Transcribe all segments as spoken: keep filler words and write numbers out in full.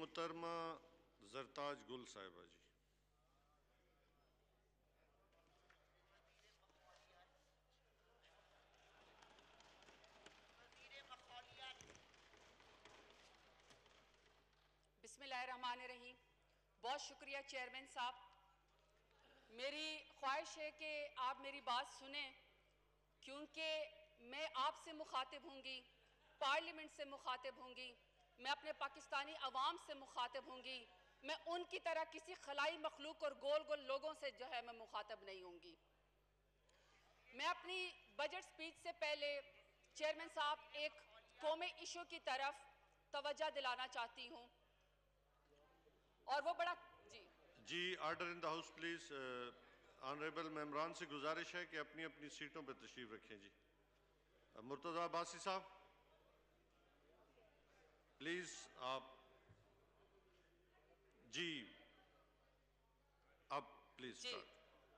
محترمہ زرتاج گل صاحبہ جی. بسم اللہ الرحمن الرحیم. بہت شکریہ چیئرمین صاحب. میری خواہش ہے کہ آپ میری بات سنیں کیونکہ میں آپ سے مخاطب ہوں گی, پارلیمنٹ سے مخاطب ہوں گی, میں اپنے پاکستانی عوام سے مخاطب ہوں گی. میں ان کی طرح کسی خلائی مخلوق اور گول گول لوگوں سے جو ہے میں مخاطب نہیں ہوں گی. میں اپنی بجٹ سپیچ سے پہلے چیئرمین صاحب ایک قومی ایشو کی طرف توجہ دلانا چاہتی ہوں اور وہ بڑا جی جی order in the house please. Honourable ممبران سے گزارش ہے کہ اپنی اپنی سیٹوں پہ تشریف رکھیں. جی مرتضی عباسی صاحب پلیز آپ جی اب پلیز جی اسٹارٹ.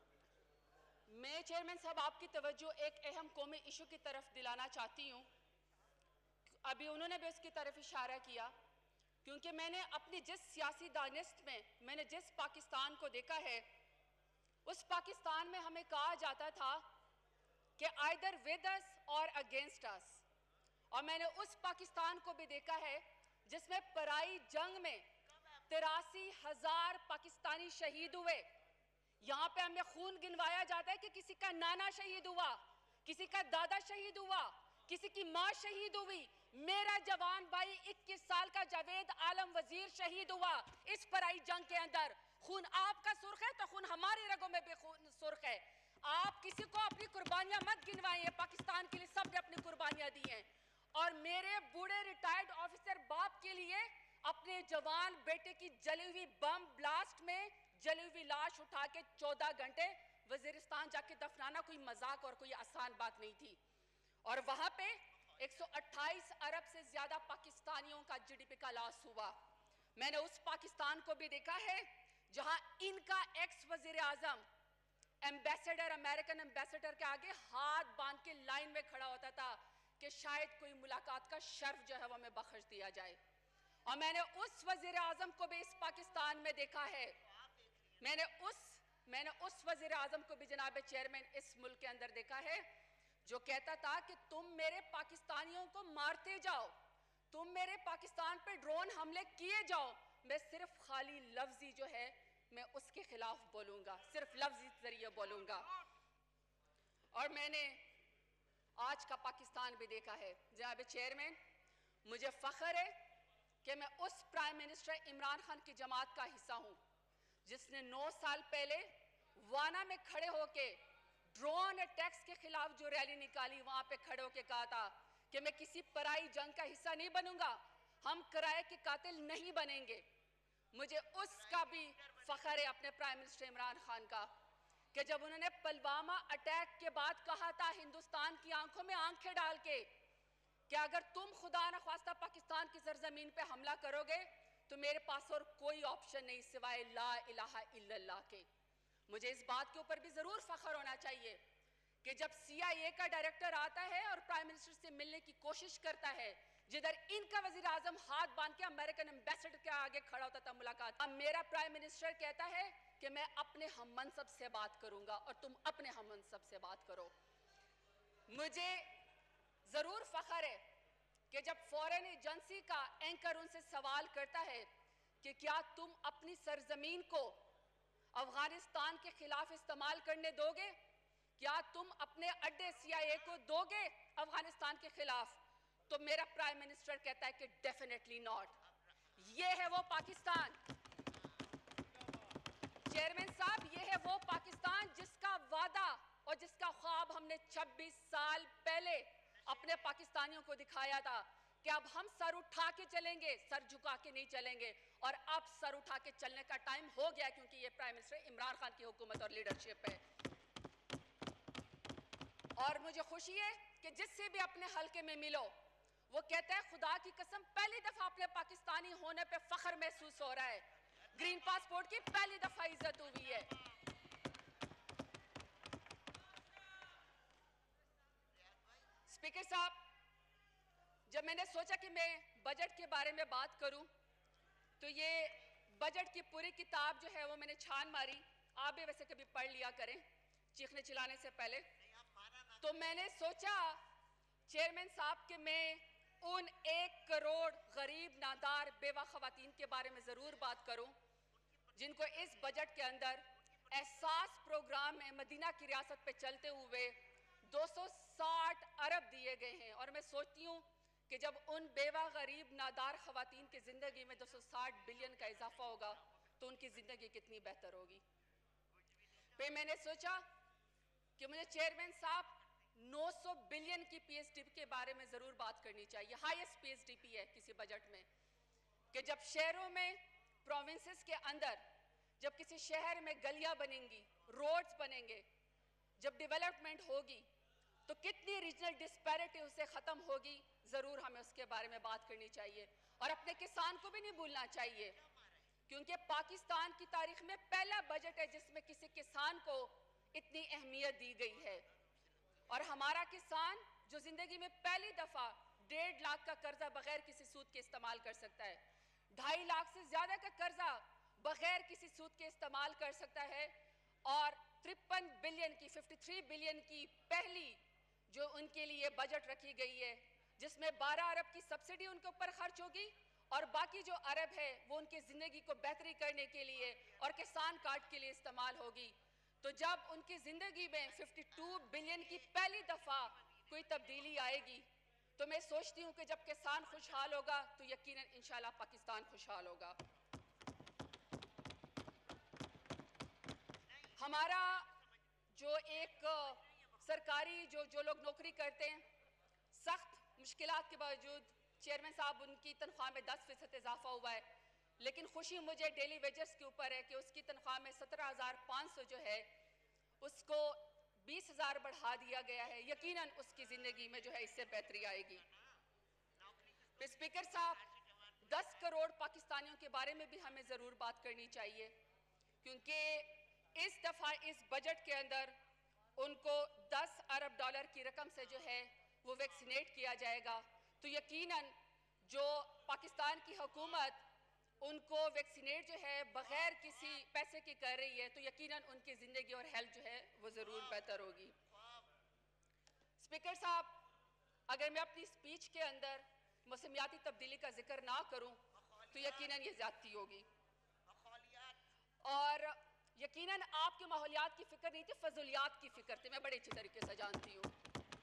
میں چیئرمین صاحب آپ کی توجہ ایک اہم قومی ایشو کی طرف دلانا چاہتی ہوں. ابھی انہوں نے بھی اس کی طرف اشارہ کیا کیونکہ میں نے اپنی جس سیاسی دانست میں میں نے جس پاکستان کو دیکھا ہے اس پاکستان میں ہمیں کہا جاتا تھا کہ آئیدر ود اس اور اگینسٹ اس, اور میں نے اس پاکستان کو بھی دیکھا ہے جس میں پرائی جنگ میں تراسی ہزار پاکستانی شہید ہوئے. یہاں پہ ہمیں خون گنوایا جاتا ہے کہ کسی کا نانا شہید ہوا, کسی کا دادا شہید ہوا, کسی کی ماں شہید ہوئی. میرا جوان بھائی اکیس سال کا جاوید عالم وزیر شہید ہوا اس پرائی جنگ کے اندر. خون آپ کا سرخ ہے تو خون ہماری رگوں میں بھی خون سرخ ہے. آپ کسی کو اپنی قربانیاں مت گنوائیں, پاکستان کے لیے سب نے اپنی قربانیاں دی ہیں. اور میرے بوڑھے ریٹائرڈ آفیسر باپ کے لیے اپنے جوان بیٹے کی جلی ہوئی بم بلاسٹ میں جلی ہوئی لاش اٹھا کے چودہ گھنٹے وزیرستان جا کے دفنانا کوئی مذاق اور کوئی آسان بات نہیں تھی. اور وہاں پہ ایک سو اٹھائیس ارب سے زیادہ پاکستانیوں کا جی ڈی پی کا لاس ہوا. میں نے اس پاکستان کو بھی دیکھا ہے جہاں ان کا ایکس وزیر اعظم ایمبیسڈر امریکن ایمبیسڈر کے آگے ہاتھ باندھ کے لائن میں کھڑا ہوتا تھا کہ شاید کوئی ملاقات کا شرف جو ہے وہ ہمیں بخش دیا جائے. اور میں نے اس وزیر اعظم کو بھی اس پاکستان میں دیکھا ہے, میں نے اس میں نے اس وزیر اعظم کو بھی جناب چیئرمین اس ملک کے اندر دیکھا ہے جو کہتا تھا کہ تم میرے پاکستانیوں کو مارتے جاؤ, تم میرے پاکستان پہ ڈرون حملے کیے جاؤ, میں صرف خالی لفظی جو ہے میں اس کے خلاف بولوں گا, صرف لفظی ذریعے بولوں گا. اور میں نے آج کا پاکستان بھی دیکھا ہے. جناب چیئرمین, مجھے فخر ہے کہ میں اس پرائم منسٹر عمران خان کی جماعت کا حصہ ہوں جس نے نو سال پہلے وانا میں کھڑے ہو کے ڈرون اٹیکس کے خلاف جو ریلی نکالی, وہاں پہ کھڑے ہو کے کہا تھا کہ میں کسی پرائی جنگ کا حصہ نہیں بنوں گا, ہم کرائے کے قاتل نہیں بنیں گے. مجھے اس کا بھی فخر ہے اپنے پرائم منسٹر عمران خان کا کہ جب انہوں نے پلوامہ اٹیک کے بعد کہا تھا ہندوستان کی آنکھوں میں آنکھیں ڈال کے کہ اگر تم خدا نخواستہ پاکستان کی سرزمین پہ حملہ کرو گے تو میرے پاس اور کوئی آپشن نہیں سوائے لا الہ الا اللہ کے. مجھے اس بات کے اوپر بھی ضرور فخر ہونا چاہیے کہ جب سی آئی اے کا ڈائریکٹر آتا ہے اور پرائم منسٹر سے ملنے کی کوشش کرتا ہے, جدھر ان کا وزیر اعظم ہاتھ باندھ کے امریکن ایمبیسڈر کے آگے کھڑا ہوتا تھا ملاقات, اب میرا پرائم منسٹر کہتا ہے کہ میں اپنے ہم منصب سے بات کروں گا اور تم اپنے ہم منصب سے بات کرو. مجھے ضرور فخر ہے کہ جب فورن ایجنسی کا اینکر ان سے سوال کرتا ہے کہ کیا تم اپنی سرزمین کو افغانستان کے خلاف استعمال کرنے دو گے, کیا تم اپنے اڈے سی آئی اے کو دو گے افغانستان کے خلاف, تو میرا پرائم منسٹر کہتا ہے کہ ڈیفینیٹلی ناٹ. یہ ہے وہ پاکستان چیئرمین صاحب, یہ ہے وہ پاکستان جس کا وعدہ اور جس کا خواب ہم نے چھبیس سال پہلے اپنے پاکستانیوں کو دکھایا تھا کہ اب ہم سر اٹھا کے چلیں گے, سر جھکا کے نہیں چلیں گے. اور اب سر اٹھا کے چلنے کا ٹائم ہو گیا کیونکہ یہ پرائم منسٹر عمران خان کی حکومت اور لیڈرشپ ہے. اور مجھے خوشی ہے کہ جس سے بھی اپنے حلقے میں ملو وہ کہتا ہے خدا کی قسم پہلی دفعہ اپنے پاکستانی ہونے پہ فخر محسوس ہو رہا ہے, گرین پاسپورٹ کی پہلی دفعہ عزت ہوئی ہے. اسپیکر صاحب, جب میں نے سوچا کہ میں بجٹ کے بارے میں بات کروں تو یہ بجٹ کی پوری کتاب جو ہے وہ میں نے چھان ماری. آپ بھی ویسے کبھی پڑھ لیا کریں چیخنے چلانے سے پہلے. تو میں نے سوچا چیئرمین صاحب کہ میں ان ایک کروڑ غریب نادار بیوہ خواتین کے بارے میں ضرور بات کروں جن کو اس بجٹ کے اندر احساس پروگرام میں مدینہ کی ریاست پہ چلتے ہوئے دو سو ساٹھ ارب دیے گئے ہیں. اور میں سوچتی ہوں کہ جب ان بیوہ غریب نادار خواتین کی زندگی میں دو سو ساٹھ بلین کا اضافہ ہوگا تو ان کی زندگی کتنی بہتر ہوگی. پھر میں نے سوچا کہ مجھے چیئرمین صاحب نو سو بلین کی پی ایس ڈی پی کے بارے میں ضرور بات کرنی چاہیے. Highest P S D P ہے کسی بجٹ میں کہ جب شہروں میں پروونسز کے اندر جب کسی شہر میں گلیاں بنیں گی, روڈز بنیں گے, جب ڈیولپمنٹ ہوگی تو کتنی ریجنل ڈسپیرٹی اس سے ختم ہوگی. ضرور ہمیں اس کے بارے میں بات کرنی چاہیے. اور اپنے کسان کو بھی نہیں بھولنا چاہیے کیونکہ پاکستان کی تاریخ میں پہلا بجٹ ہے جس میں کسی کسان کو اتنی اہمیت دی گئی ہے. اور ہمارا کسان جو زندگی میں پہلی دفعہ ڈیڑھ لاکھ کا قرضہ بغیر کسی سود کے استعمال کر سکتا ہے, ڈھائی لاکھ سے زیادہ کا قرضہ بغیر کسی سود کے استعمال کر سکتا ہے, اور ترپن بلین کی ففٹی تھری بلین کی پہلی جو ان کے لیے بجٹ رکھی گئی ہے جس میں بارہ ارب کی سبسڈی ان کے اوپر خرچ ہوگی اور باقی جو ارب ہے وہ ان کی زندگی کو بہتری کرنے کے لیے اور کسان کارڈ کے لیے استعمال ہوگی. تو جب ان کی زندگی میں ففٹی ٹو بلین کی پہلی دفعہ کوئی تبدیلی آئے گی تو میں سوچتی ہوں کہ جب کسان خوشحال ہوگا تو یقیناً انشاءاللہ پاکستان خوشحال ہوگا. ہمارا جو ایک سرکاری جو جو لوگ نوکری کرتے ہیں, سخت مشکلات کے باوجود چیئرمین صاحب ان کی تنخواہ میں دس فیصد اضافہ ہوا ہے, لیکن خوشی مجھے ڈیلی ویجز کے اوپر ہے کہ اس کی تنخواہ میں سترہ ہزار پانچ سو جو ہے اس کو بیس ہزار بڑھا دیا گیا ہے. یقیناً اس کی زندگی میں جو ہے اس سے بہتری آئے گی. اسپیکر صاحب دس کروڑ پاکستانیوں کے بارے میں بھی ہمیں ضرور بات کرنی چاہیے کیونکہ اس دفعہ اس بجٹ کے اندر ان کو دس ارب ڈالر کی رقم سے جو ہے وہ ویکسینیٹ کیا جائے گا. تو یقیناً جو پاکستان کی حکومت ان کو ویکسینیٹ جو ہے بغیر کسی پیسے کی کر رہی ہے تو یقیناً ان کی زندگی اور ہیلتھ جو ہے وہ ضرور بہتر ہوگی. اسپیکر صاحب اگر میں اپنی سپیچ کے اندر موسمیاتی تبدیلی کا ذکر نہ کروں تو یقیناً یہ زیادتی ہوگی, اور یقیناً آپ کے ماحولیات کی فکر نہیں تھی, فضولیات کی فکر تھی. میں بڑے اچھی طریقے سے جانتی ہوں.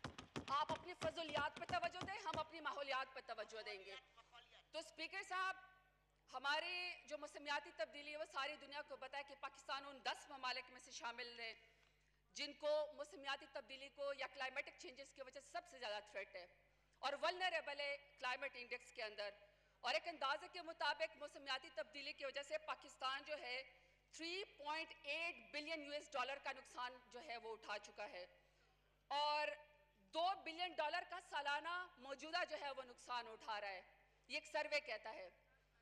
آپ اپنی فضولیات پہ توجہ دیں, ہم اپنی ماحولیات پہ توجہ دیں گے. تو اسپیکر صاحب ہماری جو موسمیاتی تبدیلی ہے وہ ساری دنیا کو پتہ ہے کہ پاکستان ان دس ممالک میں سے شامل ہے جن کو موسمیاتی تبدیلی کو یا کلائمیٹک چینجز کی وجہ سے سب سے زیادہ تھریٹ ہے اور ولنریبل ہے کلائمیٹ انڈیکس کے اندر. اور ایک اندازے کے مطابق موسمیاتی تبدیلی کی وجہ سے پاکستان جو ہے three point eight billion U S dollar کا نقصان جو ہے وہ اٹھا چکا ہے, اور دو بلین ڈالر کا سالانہ موجودہ جو ہے وہ نقصان اٹھا رہا ہے. یہ ایک سروے کہتا ہے.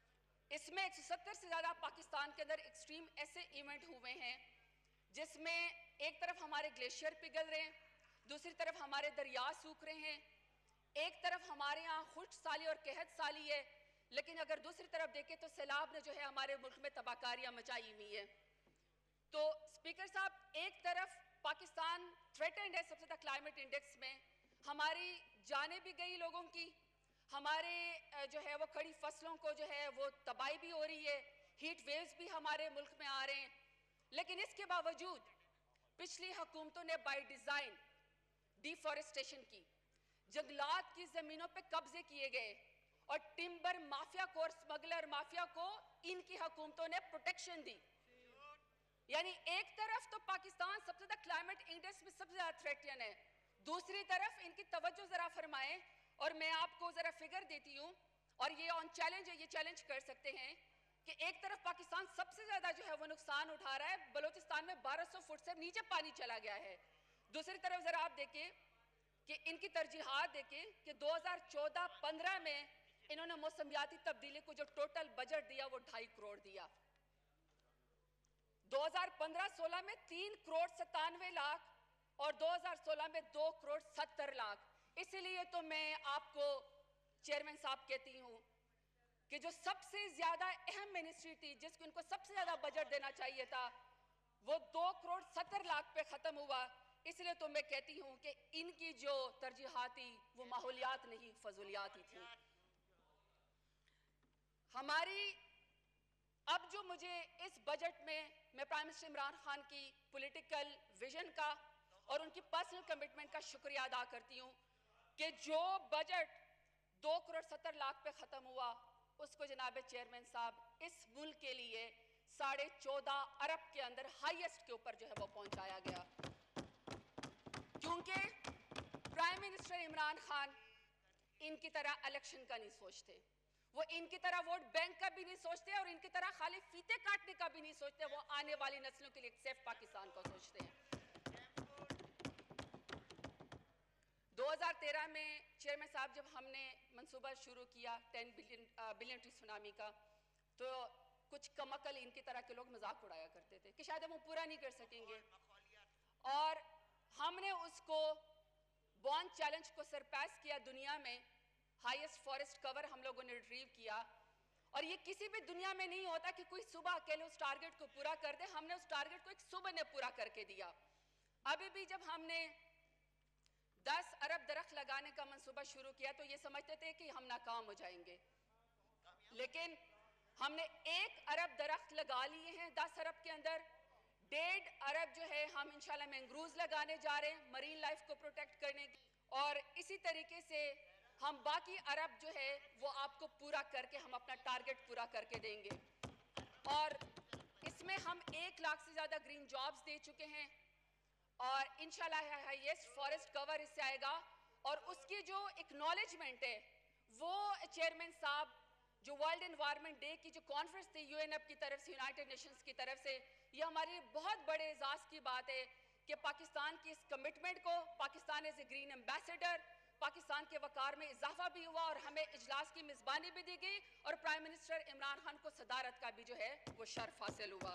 اس میں ایک سو ستر سے زیادہ پاکستان کے اندر ایکسٹریم ایسے ایونٹ ہوئے ہیں جس میں ایک طرف ہمارے گلیشیئر پگھل رہے ہیں, دوسری طرف ہمارے دریا سوکھ رہے ہیں, ایک طرف ہمارے ہاں خشک سالی اور قحط سالی ہے, لیکن اگر دوسری طرف دیکھیں تو سیلاب نے جو ہے ہمارے ملک میں تباہ کاریاں مچائی ہوئی ہیں. تو اسپیکر صاحب ایک طرف پاکستان تھریٹنڈ ہے سب سے زیادہ کلائمیٹ انڈیکس میں, ہماری جانیں بھی گئی لوگوں کی, ہمارے جو ہے وہ کھڑی فصلوں کو جو ہے وہ تباہی بھی ہو رہی ہے, ہیٹ ویوز بھی ہمارے ملک میں آ رہے ہیں. لیکن اس کے باوجود پچھلی حکومتوں نے بائی ڈیزائن ڈیفارسٹیشن کی, جنگلات کی زمینوں پہ قبضے کیے گئے اور ٹمبر مافیا کو اور سمگلر مافیا کو ان کی حکومتوں نے پروٹیکشن دی. یعنی ایک طرف تو پاکستان سب سے زیادہ کلائمیٹ انڈیکس میں سب سے زیادہ تھریٹن ہے, دوسری طرف ان کی توجہ ذرا فرمائیں, اور میں آپ کو ذرا فگر دیتی ہوں اور یہ آن چیلنج ہے, یہ چیلنج کر سکتے ہیں کہ ایک طرف پاکستان سب سے زیادہ جو ہے وہ نقصان اٹھا رہا ہے, بلوچستان میں بارہ سو فٹ سے نیچے پانی چلا گیا ہے. دوسری طرف ذرا آپ دیکھیں کہ ان کی ترجیحات دیکھیں کہ دو ہزار چودہ پندرہ میں انہوں نے موسمیاتی تبدیلی کو جو ٹوٹل بجٹ دیا وہ ڈھائی کروڑ دیا, دو ہزار پندرہ سولہ میں تین کروڑ ستانوے لاکھ اور دو ہزار سولہ میں دو کروڑ ستر لاکھ. اسی لیے تو میں آپ کو چیئرمین صاحب کہتی ہوں کہ جو سب سے زیادہ اہم منسٹری تھی جس کو ان کو سب سے زیادہ بجٹ دینا چاہیے تھا وہ دو کروڑ ستر لاکھ پہ ختم ہوا. اس لیے تو میں کہتی ہوں کہ ان کی جو ترجیحات تھی وہ ماحولیات نہیں فضولیات ہی تھیں. ہماری اب جو مجھے اس بجٹ میں میں پرائم منسٹر عمران خان کی پولیٹیکل ویژن کا اور ان کی پرسنل کمٹمنٹ کا شکریہ ادا کرتی ہوں کہ جو بجٹ دو کروڑ ستر لاکھ پہ ختم ہوا اس کو جناب چیئرمین صاحب اس ملک کے لیے ساڑھے چودہ ارب کے اندر ہائیسٹ کے اوپر جو ہے وہ پہنچایا گیا. کیونکہ پرائم منسٹر عمران خان ان کی طرح الیکشن کا نہیں سوچتے, وہ ان کی طرح ووٹ بینک کا بھی نہیں سوچتے اور ان کی طرح خالی فیتے کاٹنے کا بھی نہیں سوچتے, وہ آنے والی نسلوں کے لیے ایک سیف پاکستان کو سوچتے ہیں. دو ہزار تیرہ میں چیئرمین صاحب جب ہم نے منصوبہ شروع کیا ten billion billion tree tsunami کا تو کچھ کم عقل ان کی طرح کے لوگ مذاق اڑایا کرتے تھے کہ شاید ہم وہ پورا نہیں کر سکیں گے, اور ہم نے اس کو بونڈ چیلنج کو سرپیس کیا, دنیا میں ہائیسٹ فارسٹ کور ہم لوگوں نے ریٹریو کیا, اور یہ کسی بھی دنیا میں نہیں ہوتا کہ کوئی صبح اکیلے اس ٹارگٹ کو پورا کر دے. ہم نے اس ٹارگٹ کو ایک صبح نے پورا کر کے دیا. ابھی بھی جب ہم نے دس ارب درخت لگانے کا منصوبہ شروع کیا تو یہ سمجھتے تھے کہ ہم ناکام ہو جائیں گے, لیکن ہم نے ایک ارب درخت لگا لیے ہیں دس ارب کے اندر. ڈیڑھ ارب جو ہے ہم انشاءاللہ مینگروز لگانے جا رہے ہیں مرین لائف کو پروٹیکٹ کرنے کی, اور اسی طریقے سے ہم باقی ارب جو ہے وہ آپ کو پورا کر کے ہم اپنا ٹارگٹ پورا کر کے دیں گے. اور اس میں ہم ایک لاکھ سے زیادہ گرین جابز دے چکے ہیں, اور انشاءاللہ ہائیسٹ فارسٹ کور اس سے آئے گا. اور اس کی جو اکنالجمنٹ ہے وہ چیئرمین صاحب جو ورلڈ انوائرمنٹ ڈے کی جو کانفرنس تھی یو این ایف کی طرف سے, یونائٹڈ نیشنز کی طرف سے, یہ ہماری بہت بڑے اعزاز کی بات ہے کہ پاکستان کی اس کمٹمنٹ کو, Pakistan as a green ambassador, Pakistan کے وقار میں اضافہ بھی ہوا اور ہمیں اجلاس کی میزبانی بھی دی گئی, اور پرائم منسٹر عمران خان کو صدارت کا بھی جو ہے وہ شرف حاصل ہوا.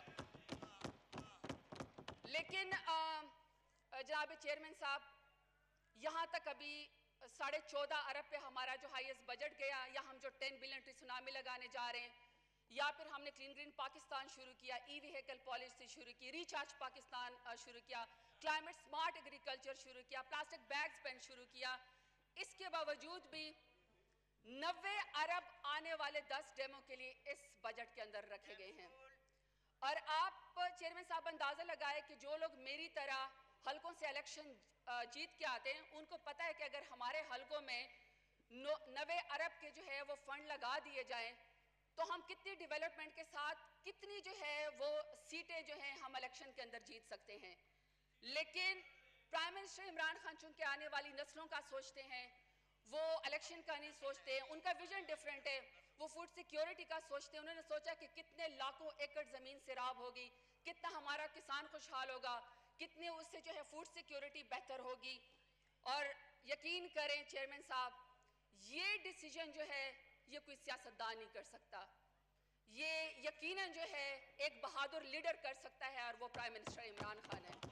لیکن جناب چیئرمین صاحب یہاں تک ابھی ساڑھے چودہ ارب پہ ہمارا جو ہائیسٹ بجٹ گیا, یا ہم جو ٹین بلین ٹری سونامی لگانے جا رہے ہیں, یا پھر ہم نے کلین گرین پاکستان شروع کیا, ای ویہیکل پالیسی شروع کی, ریچارج پاکستان شروع کیا, کلائمیٹ سمارٹ ایگریکلچر شروع کیا, پلاسٹک بیگز بین شروع کیا. اس کے باوجود بھی نوے ارب آنے والے دس ڈیموں کے لیے اس بجٹ کے اندر رکھے گئے ہیں. اور آپ چیئرمین صاحب اندازہ لگائے کہ جو لوگ میری طرح حلقوں سے الیکشن جیت کے آتے ہیں ان کو پتہ ہے کہ اگر ہمارے حلقوں میں نوے ارب کے جو ہے وہ فنڈ لگا دیے جائیں تو ہم کتنی ڈیولپمنٹ کے ساتھ کتنی جو ہے وہ سیٹیں جو ہیں ہم الیکشن کے اندر جیت سکتے ہیں. لیکن پرائم منسٹر عمران خان چونکہ آنے والی نسلوں کا سوچتے ہیں, وہ الیکشن کا نہیں سوچتے, ان کا ویژن ڈیفرنٹ ہے, وہ فوڈ سیکیورٹی کا سوچتے ہیں. انہوں نے سوچا کہ کتنے لاکھوں ایکڑ زمین سیراب ہوگی, کتنا ہمارا کسان خوشحال ہوگا, کتنے اس سے جو ہے فوڈ سیکیورٹی بہتر ہوگی. اور یقین کریں چیئرمین صاحب, یہ ڈیسیجن جو ہے یہ کوئی سیاستدان نہیں کر سکتا, یہ یقیناً جو ہے ایک بہادر لیڈر کر سکتا ہے, اور وہ پرائم منسٹر عمران خان ہے.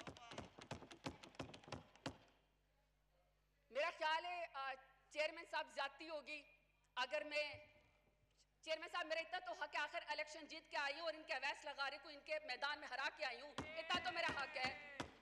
میرا خیال ہے چیئرمین صاحب زیادتی ہوگی اگر میں, چیئرمین صاحب میرا اتنا تو حق ہے, آخر الیکشن جیت کے آئی ہوں اور ان کے اویس لغاری کو ان کے میدان میں ہرا کے آئی ہوں, اتنا تو میرا حق ہے.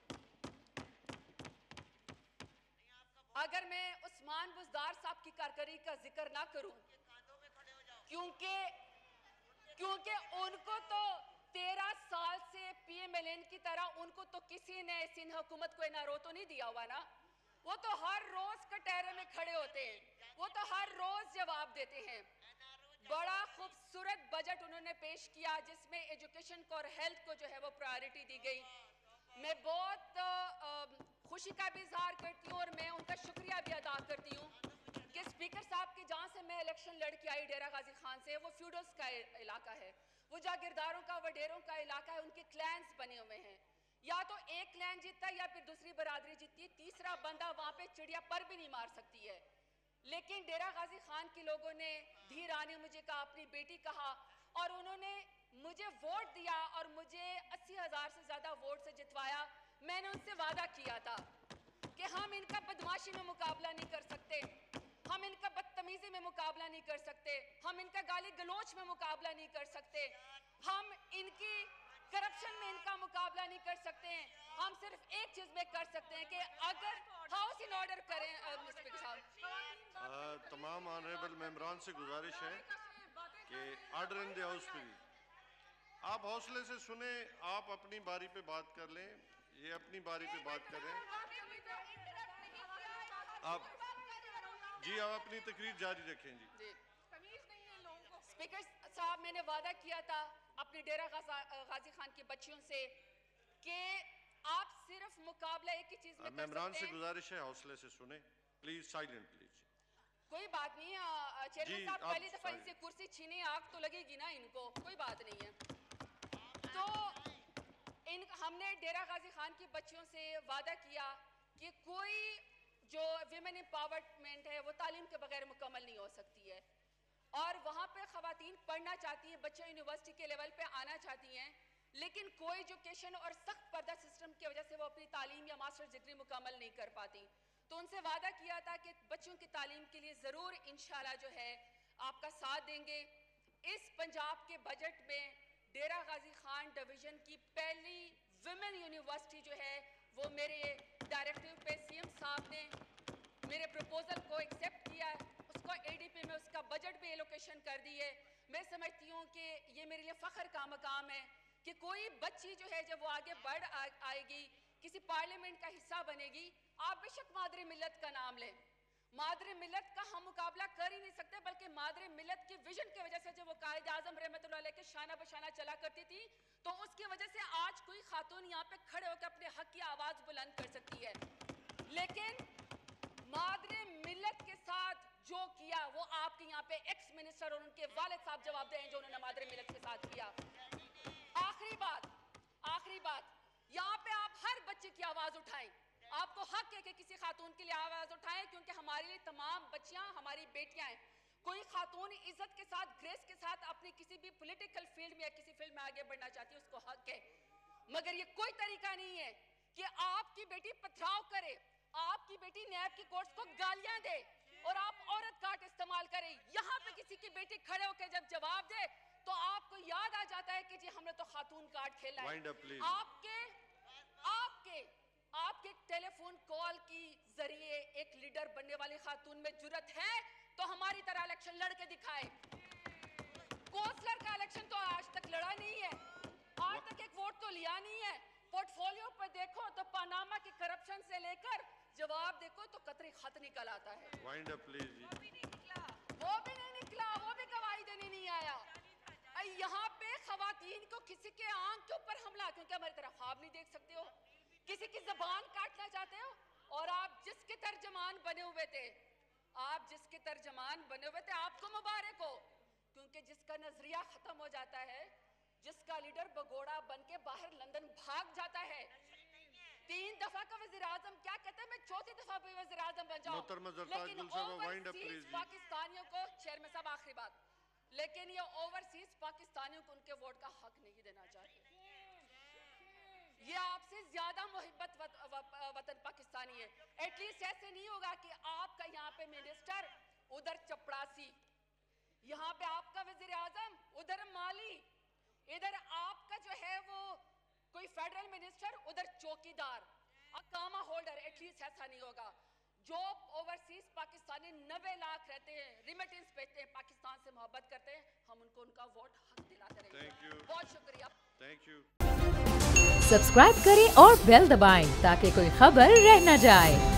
اگر میں عثمان بزدار صاحب کی کارکردگی کا ذکر نہ کروں, کیونکہ کیونکہ ان کو تو تیرہ سال سے پی ایم ایل این کی طرح ان کو تو کسی نے سندھ حکومت کو این آر او تو نہیں دیا ہوا نا, وہ تو ہر روز کٹہرے میں کھڑے ہوتے ہیں, وہ تو ہر روز جواب دیتے ہیں. بڑا خوبصورت بجٹ انہوں نے پیش کیا جس میں ایجوکیشن کو اور ہیلتھ کو جو ہے وہ پرائیورٹی دی گئی. میں بہت خوشی کا بھی اظہار کرتی ہوں اور میں ان کا شکریہ بھی ادا کرتی ہوں کہ اسپیکر صاحب کے جہاں سے میں الیکشن لڑ کے آئی ڈیرہ غازی خان سے, وہ فیوڈلز کا علاقہ ہے, وہ جاگیرداروں کا وڈیروں کا علاقہ ہے, ان کے کلینز بنے ہوئے ہیں. یا تو ایک کلین جیتتا ہے یا پھر دوسری برادری جیتتی ہے, تیسرا بندہ وہاں پہ چڑیا پر بھی نہیں مار سکتی ہے. لیکن ڈیرہ غازی خان کے لوگوں نے دھی رانی مجھے کہا, اپنی بیٹی کہا, اور انہوں نے مجھے ووٹ دیا اور مجھے اسی ہزار سے زیادہ ووٹ سے جتوایا. میں نے ان سے وعدہ کیا تھا کہ ہم ان کا بدماشی میں مقابلہ نہیں کر سکتے, ہم ان کا بدتمیزی میں مقابلہ نہیں کر سکتے, ہم ان کا گالی گلوچ میں مقابلہ نہیں کر سکتے, ہم ان کی کرپشن میں ان کا مقابلہ نہیں کر سکتے ہیں. ہم صرف ایک چیز میں کر سکتے ہیں کہ اگر ہاؤس ان آرڈر کریں. اسپیکر صاحب, تمام آنریبل ممبران سے گزارش ہے کہ order in the house please. آپ حوصلے سے سنیں, آپ اپنی باری پہ بات کر لیں, یہ اپنی باری پہ بات کریں. آپ جی آپ اپنی تقریر جاری رکھیں. جی اسپیکر صاحب, میں نے وعدہ کیا تھا اپنے ڈیرہ غازی خان کی بچیوں سے کہ آپ صرف مقابلہ ایک ہی چیز میں کر ممبران سکتے سے ہیں. گزارش ہے حوصلے سے سنیں پلیز, سائلنٹ پلیز. کوئی بات نہیں ہے چیئرمین صاحب, پہلی دفعہ ان سے کرسی چھینی, آگ تو لگے گی نا ان کو, کوئی بات نہیں ہے. تو ان ہم نے ڈیرہ غازی خان کی بچیوں سے وعدہ کیا کہ کوئی جو ویمن امپاورمنٹ ہے وہ تعلیم کے بغیر مکمل نہیں ہو سکتی ہے, اور وہاں پہ خواتین پڑھنا چاہتی ہیں, بچے یونیورسٹی کے لیول پہ آنا چاہتی ہیں, لیکن کوئی ایجوکیشن اور سخت پردہ سسٹم کی وجہ سے وہ اپنی تعلیم یا ماسٹر ڈگری مکمل نہیں کر پاتی. تو ان سے وعدہ کیا تھا کہ بچوں کی تعلیم کے لیے ضرور انشاءاللہ جو ہے آپ کا ساتھ دیں گے. اس پنجاب کے بجٹ میں ڈیرہ غازی خان ڈویژن کی پہلی ویمن یونیورسٹی جو ہے وہ میرے ڈائریکٹیو پہ سی ایم صاحب نے میرے پروپوزل کو ایکسیپٹ کیا ہے, اس کو اے ڈی پی میں اس کا بجٹ بھی ایلوکیشن کر دی ہے. میں سمجھتی ہوں کہ یہ میرے لیے فخر کا مقام ہے کہ کوئی بچی جو ہے جب وہ آگے بڑھ آئے گی, کسی پارلیمنٹ کا حصہ بنے گی, آپ بے شک مادر ملت کا نام لیں, مادر ملت کا ہم مقابلہ کر ہی نہیں سکتے, بلکہ مادر ملت کی ویژن کی وجہ سے جب وہ قائد اعظم رحمت اللہ علیہ کے شانہ بشانہ چلا کرتی تھی, تو اس کی وجہ سے آج کوئی خاتون یہاں پہ کھڑے ہو کے اپنے حق کی آواز بلند کر سکتی ہے. لیکن مادر ملت کے ساتھ جو کیا وہ آپ کے یہاں پہ ایکس منسٹر اور ان کے والد صاحب جواب دیں جو انہوں نے مادر ملت کے ساتھ کیا. آخری بات آخری بات یہاں پہ آپ ہر بچے کی آواز اٹھائیں, آپ کو حق ہے کہ کسی خاتون کے لیے آواز اٹھائیں, کیونکہ ہمارے لیے تمام بچیاں ہماری بیٹیاں ہیں. کوئی خاتون عزت کے ساتھ, گریس کے ساتھ اپنی کسی بھی پولیٹیکل فیلڈ میں یا کسی فیلڈ میں آگے بڑھنا چاہتی ہے, اس کو حق ہے. مگر یہ کوئی طریقہ نہیں ہے کہ آپ کی بیٹی پتھراؤ کرے, آپ کی بیٹی نیب کی کورٹس کو گالیاں دے اور آپ عورت کارڈ استعمال کریں. یہاں پہ کسی کی بیٹی کھڑے ہو کے جب جواب دے تو آپ کو یاد آ جاتا ہے کہ جی ہم نے تو خاتون کارڈ کھیلا ہے. آپ کے آپ کے آپ کے ٹیلی فون کال کی ذریعے ایک لیڈر بننے والی خاتون میں جرت ہے تو ہماری طرح الیکشن لڑ کے دکھائے. کونسلر کا الیکشن تو آج تک لڑا نہیں ہے, آج تک ایک ووٹ تو لیا نہیں ہے. پورٹ فولیو پر دیکھو تو پاناما کی کرپشن سے لے کر جواب دیکھو تو قطری خط نکل آتا ہے. Wind up please. وہ بھی نہیں نکلا, وہ بھی نہیں نکلا, وہ بھی گواہی دینے نہیں آیا. یہاں پہ خواتین کو کسی کے آنکھ کے اوپر حملہ, کیونکہ ہماری طرح خواب نہیں دیکھ سکتے ہو, کسی کی زبان کاٹنا چاہتے ہو, اور آپ جس کے ترجمان بنے ہوئے تھے آپ جس کے ترجمان بنے ہوئے تھے آپ کو مبارک ہو, کیونکہ جس کا نظریہ ختم ہو جاتا ہے, جس کا لیڈر بگوڑا بن کے باہر لندن بھاگ جاتا ہے. تین دفعہ کا وزیر اعظم کیا کہتے ہیں میں چوتھی دفعہ بھی وزیر اعظم بن جاؤں, لیکن اوورسیز پاکستانیوں کو, چیئرمین صاحب آخری بات, لیکن یہ اوورسیز پاکستانیوں کو ان کے ووٹ کا حق نہیں دینا چاہتے. یہ آپ سے زیادہ محبت وطن پاکستانی ہے. ایٹ لیسٹ ایسے نہیں ہوگا کہ آپ کا یہاں پہ منسٹر ادھر چپڑاسی, یہاں پہ آپ کا وزیر اعظم ادھر مالی, ادھر آپ کا جو ہے وہ کوئی فیڈرل منسٹر ادھر چوکی دار, اقامہ ہولڈر. ایٹ لیسٹ ایسا نہیں ہوگا. جو اوورسیز پاکستانی نوے لاکھ رہتے ہیں, ریمیٹنس بھیجتے ہیں, پاکستان سے محبت کرتے ہیں, ہم ان کو ان کا ووٹ حق دلاتے رہیں گے. بہت شکریہ. Thank you. سبسکرائب کریں اور بیل دبائیں تاکہ کوئی خبر رہ نہ جائے.